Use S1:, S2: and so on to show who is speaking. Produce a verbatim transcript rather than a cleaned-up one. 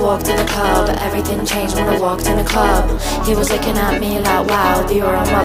S1: walked in the club. Everything changed when I walked in the club. He was looking at me like, wow, the aura on my